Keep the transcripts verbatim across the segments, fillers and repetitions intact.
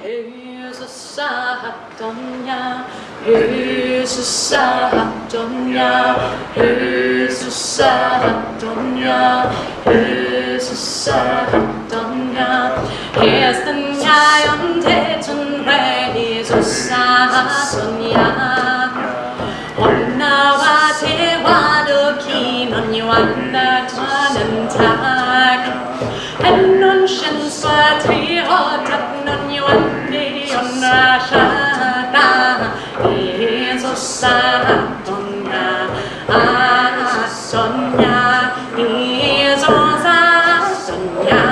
Jesus Adonia, Jesus Adonia, Jesus Adonia, Jesus Adonia. Here's the Nyan Teton Jesus Adonia. Onawate wadoki non yuana tanantag. And non shen swatri hotat non yuani on rashana. Jesus Adonia, Adonia, Jesus Adonia,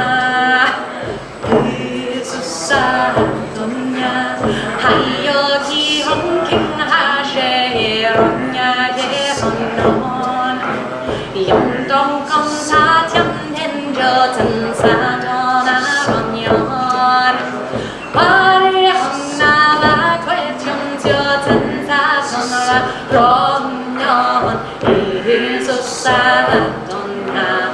Jesus Adonia. Hayogi honking hasheronya yehonon. Yong dong kong sa tiam hen jo ten sa don aronyon. Pari hong na la kwe tiong tio ten sa son ra ronyon. Jesus Adonia,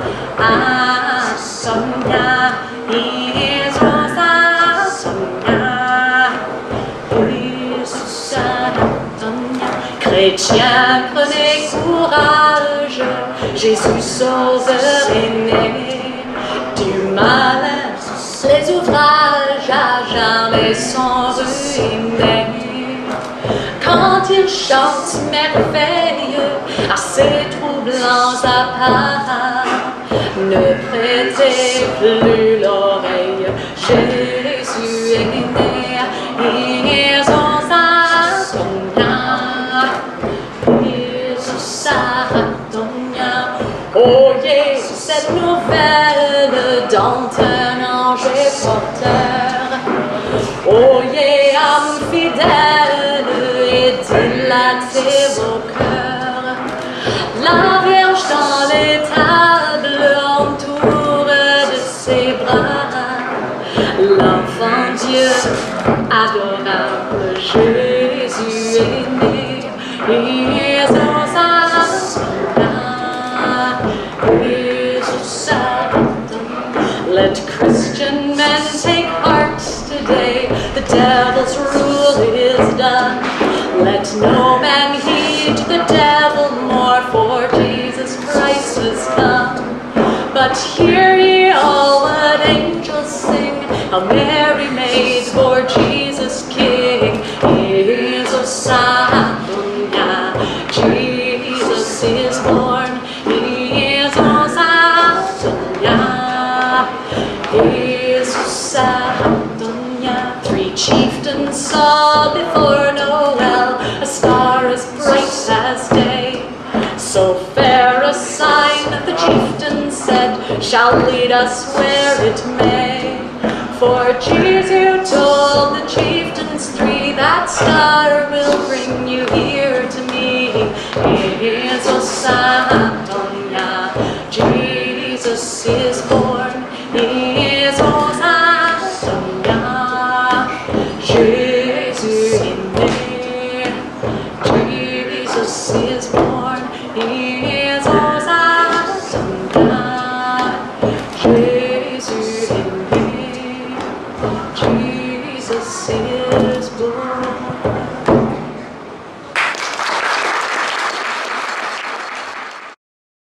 Adonia, Jesus Adonia, Jesus Adonia. Chrétiens, prenez courage, Jésus Sauveur est né. Du malin, les ouvrages à jamais sont ruinés. Quand il chante merveilleux à ses troublants apparats, ne prêtez plus l'oreille, Jésus est né. Jesus Adonia, Jesus Adonia. Oyez cette nouvelle dans un ange porteur. Oyez âme fidèle et dilatez vos cœurs. La Vierge dans l'étable entoure de ses bras l'enfant Dieu adorable, Jésus est né. Jesus Adonia, Jesus Adonia. Let Christian men take heart today, the devil's rule is done. Let no man heed the devil more, for Jesus Christ has come. But hear ye all what angels sing, how Mary made for Jesus King. Jesus Adonia, Jesus is born. Jesus Adonia, Jesus Adonia. Three chieftains saw before Noel a star as bright as day. So fair a sign that the chieftain said shall lead us where it may. For Jesus told the chieftains three, that star will bring you here to me. Jesus Adonia, Jesus is born.